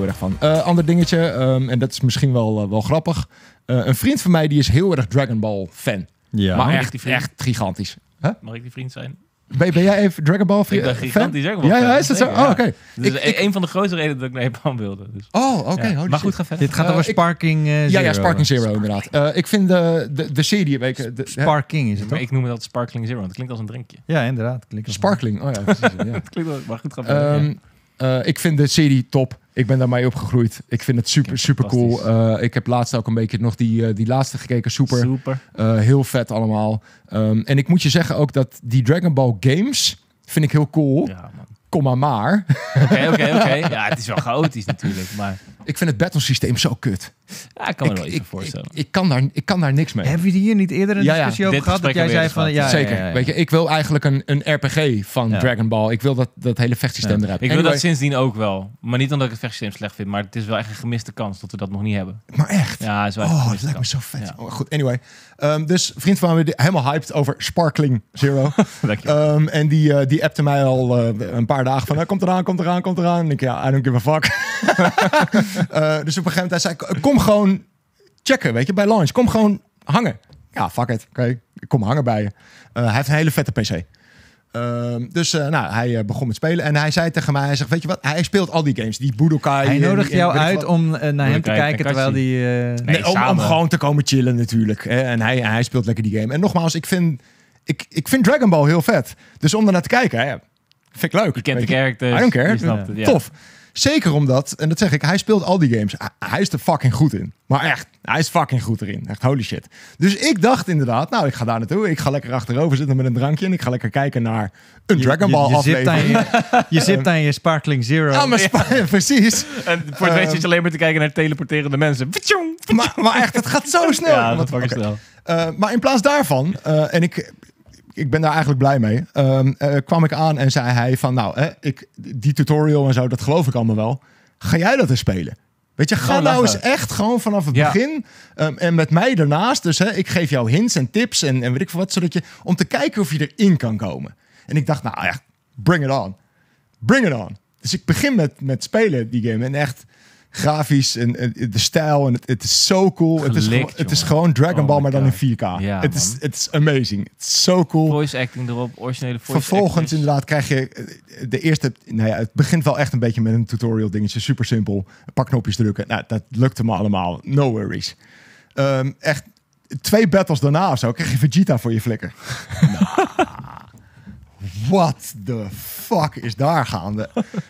heel erg van. Ander dingetje, en dat is misschien wel grappig. Een vriend van mij die is heel erg Dragon Ball fan. Ja. Maar Mag ik die vriend? echt gigantisch. Mag ik die vriend zijn? Ben jij even Dragon Ball fan? Ik ben gigantisch Dragon Ball fan. Ja, is dat zo? Zeker, Oh, oké. Dus een van de grootste redenen dat ik naar Japan wilde. Dus. Oh, oké. Ja. Holy Maar shit. goed, ga verder. Dit gaat over Sparking Zero. Ja, Sparking Zero inderdaad. Ik vind de serie... Sparking is het Maar toch? ik noem het Sparkling Zero, want het klinkt als een drinkje. Ja, Ja, inderdaad. Sparkling. Oh ja, precies. Ja. Het klinkt maar goed, ga verder. Ik vind de serie top. Ik ben daarmee opgegroeid. Ik vind het super cool. Ik heb laatst ook een beetje nog die laatste gekeken. Super. Heel vet allemaal. En ik moet je zeggen ook dat die Dragon Ball games vind ik heel cool. Ja, man. Kom maar. Oké. Ja, het is wel chaotisch natuurlijk, maar... Ik vind het battlesysteem zo kut. Ja, ik kan me er wel iets voor voorstellen. Ik kan daar niks mee. Hebben we hier niet eerder een discussie over dit gehad? Dat jij gesprek zei hebben we van... eerder Ja, Zeker. Weet je, ik wil eigenlijk een RPG van Dragon Ball. Ik wil dat hele vechtsysteem eruit. Ik wil dat sindsdien ook wel. Maar niet omdat ik het vechtsysteem slecht vind, maar het is wel echt een gemiste kans dat we dat nog niet hebben. Maar echt. Ja, het is wel echt een Dat gemiste lijkt me kans. zo vet. Ja. Oh, goed, anyway. Dus vriend van me helemaal hyped over Sparkling Zero. Dankjewel. En die appte mij al een paar dagen van... komt eraan. En ik, ja, I don't give a fuck. Dus op een gegeven moment hij zei... Kom gewoon checken, weet je, bij launch. Kom gewoon hangen. Ja, fuck it. Oké, ik kom hangen bij je. Hij heeft een hele vette PC. Dus hij begon met spelen. En hij zei tegen mij... Hij zegt, weet je wat? Hij speelt al die games. Die Budokai. Hij nodigt jou uit om naar hem te Budokai kijken terwijl Tenkaichi. die... Nee, om samen. gewoon te komen chillen natuurlijk. Hè? En hij speelt lekker die game. En nogmaals, ik vind Dragon Ball heel vet. Dus om ernaar te kijken, hè, vind ik leuk. Je kent de weet characters. I don't care. Je snapt het, ja. Tof. Zeker omdat, en dat zeg ik, hij speelt al die games. Hij is er fucking goed in. Maar echt, hij is fucking goed erin. Echt holy shit. Dus ik dacht inderdaad, nou, ik ga daar naartoe. Ik ga lekker achterover zitten met een drankje. En ik ga lekker kijken naar een Dragon Ball aflevering. Je zipt aan je Sparkling Zero. Ja, maar precies. En voor het rest is alleen maar te kijken naar teleporterende mensen. Maar echt, het gaat zo snel. Ja, dat Oké. snel. Maar in plaats daarvan, en ik ben daar eigenlijk blij mee, kwam ik aan en zei hij van, nou, die tutorial en zo, dat geloof ik allemaal wel. Ga jij dat eens spelen? Weet je, ga nou eens echt gewoon vanaf het begin en met mij ernaast. Dus ik geef jou hints en tips en weet ik veel wat, zodat je, om te kijken of je erin kan komen. En ik dacht, nou echt, bring it on. Bring it on. Dus ik begin met spelen die game en echt grafisch en de stijl en het is zo cool. Het is gewoon Dragon Ball, maar dan in 4K. Ja, het is amazing. Het is zo cool. Voice acting erop, originele voice Vervolgens actors. inderdaad krijg je de eerste... Nou ja, het begint wel echt een beetje met een tutorial dingetje. Super simpel. Een paar knopjes drukken. Nou, dat lukte me allemaal. No worries. Echt 2 battles daarna of zo krijg je Vegeta voor je flikker. What the fuck is daar gaande?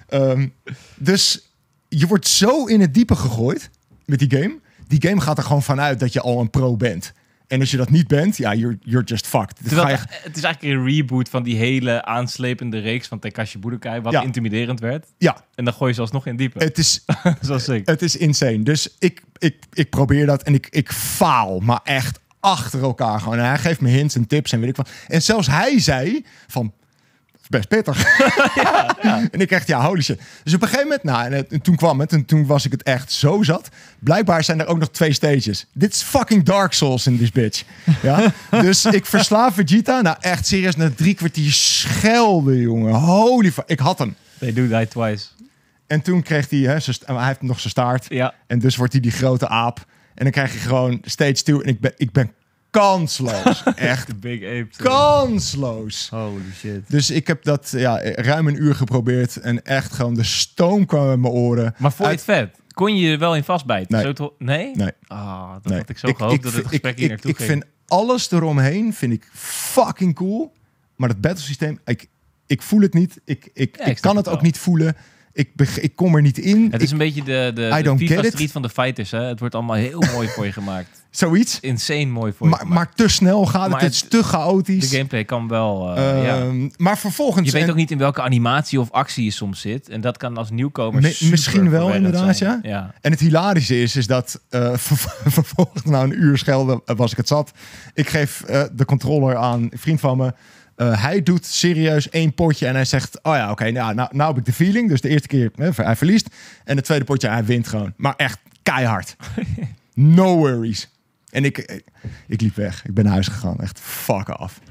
Dus je wordt zo in het diepe gegooid met die game. Die game gaat er gewoon vanuit dat je al een pro bent. En als je dat niet bent, ja, you're just fucked. Het is eigenlijk een reboot van die hele aanslepende reeks van Tenkaichi Budokai, wat intimiderend werd. Ja. En dan gooi je ze alsnog in diepe. Het is, Zo sick. het is insane. Dus ik probeer dat en ik faal, maar echt achter elkaar gewoon. En hij geeft me hints en tips en weet ik wat. En zelfs hij zei van... best pittig. En ik echt, ja, holy shit. Dus op een gegeven moment, en toen kwam het en toen was ik het echt zo zat. Blijkbaar zijn er ook nog 2 stages. Dit is fucking Dark Souls in this bitch. Ja? Dus ik versla Vegeta. Nou, echt serieus, na 3 kwartier schelden, jongen. Holy fuck. Ik had hem. They do die twice. En toen kreeg hij, hij heeft nog zijn staart. Ja. En dus wordt hij die grote aap. En dan krijg je gewoon stage 2. En ik ben kansloos. Echt The big ape. kansloos. Holy shit. Dus ik heb dat ruim een uur geprobeerd. En echt gewoon de stoom kwam in mijn oren. Maar vond je het vet? Kon je er wel in vastbijten? Nee. Nee? Nee. Ah, dat Nee. had ik zo gehoopt dat het gesprek hier naartoe ik ging. vind alles eromheen vind ik fucking cool. Maar het battlesysteem, ik voel het niet. Ik snap kan het het ook wel. niet voelen. Ik kom er niet in. Het is een beetje de I don't get FIFA it. Street van de fighters. Hè? Het wordt allemaal heel mooi voor je gemaakt. Zoiets. Insane mooi voor je gemaakt. Maar te snel gaat het. Maar Het is te chaotisch. De gameplay kan wel... Maar vervolgens... Je weet ook niet in welke animatie of actie je soms zit. En dat kan als nieuwkomer super misschien wel verwarrend inderdaad, zijn. ja. En het hilarische is dat vervolgens na een uur schelden was ik het zat. Ik geef de controller aan een vriend van me. Hij doet serieus 1 potje en hij zegt... Oh ja, oké, nou heb ik de feeling. Dus de eerste keer, hij verliest. En het tweede potje, hij wint gewoon. Maar echt keihard. No worries. En ik liep weg. Ik ben naar huis gegaan. Echt fuck off.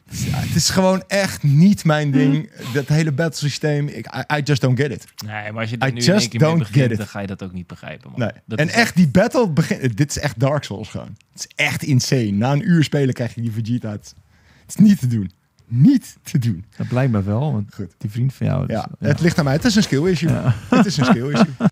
Het is gewoon echt niet mijn ding. Dat hele battlesysteem. I just don't get it. Nee, maar als je er nu in één keer mee begint, dan ga je dat ook niet begrijpen. Man. Nee. En echt, die battle begint... Dit is echt Dark Souls gewoon. Het is echt insane. Na een uur spelen krijg je die Vegeta uit. Het is niet te doen. Niet te doen. Dat blijkt me wel, want goed. Die vriend van jou... Dus, het ligt aan mij. Het is een skill issue. Het is een skill issue.